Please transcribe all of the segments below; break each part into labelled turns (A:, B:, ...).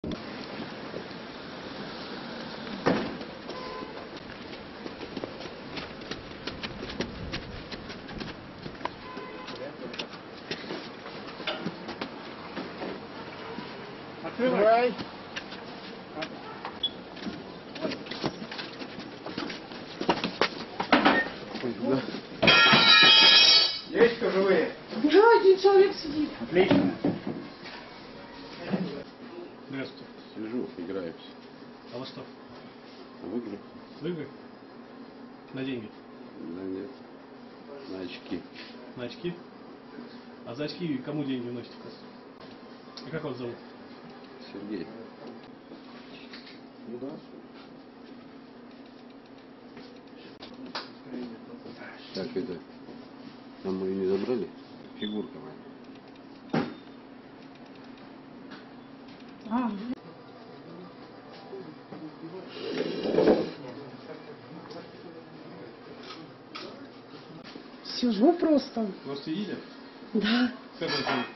A: Открывай. Есть кто живые?
B: Да, один человек сидит.
A: Отлично.
C: Здравствуйте.
D: Сижу, играюсь.
C: А во что?
D: В игры?
C: В игры? На деньги?
D: Да нет. На очки.
C: На очки? А за очки кому деньги вносите? И как вас зовут?
D: Сергей. Ну да. Так это, там мы ее не забрали? Фигурка моя.
B: А, сижу просто.
C: Просто сидите?
B: Да,
C: Как вас зовут?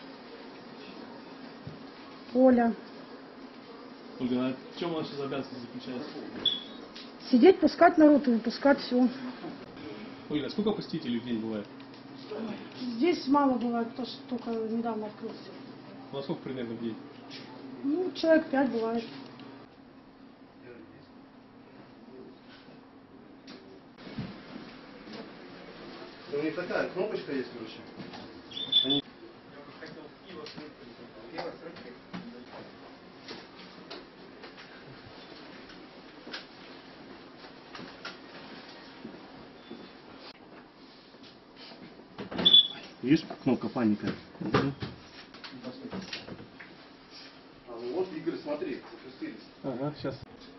B: Оля.
C: Ольга, а в чем ваша обязанность заключается?
B: Сидеть, пускать народ и выпускать все.
C: Ольга, а сколько посетителей в день бывает?
B: Здесь мало бывает, потому что только недавно открылся.
C: Ну, а сколько примерно в день?
B: Ну, человек 5 бывает.
A: У них такая кнопочка есть, короче. Они...
C: Видишь, кнопка паника.
A: А, ну вот, Игорь, смотри, запустились.
C: Ага, сейчас.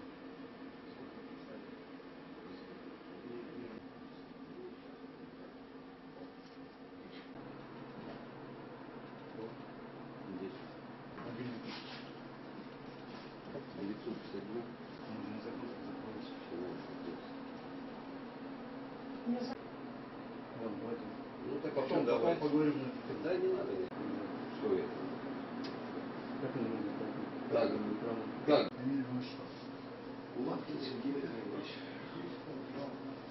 A: Ну так потом поговорим.
D: Да не надо. Что это? Как? Лапкин Сергей Михайлович.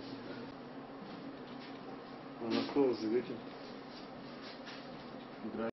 A: А на что вы живете?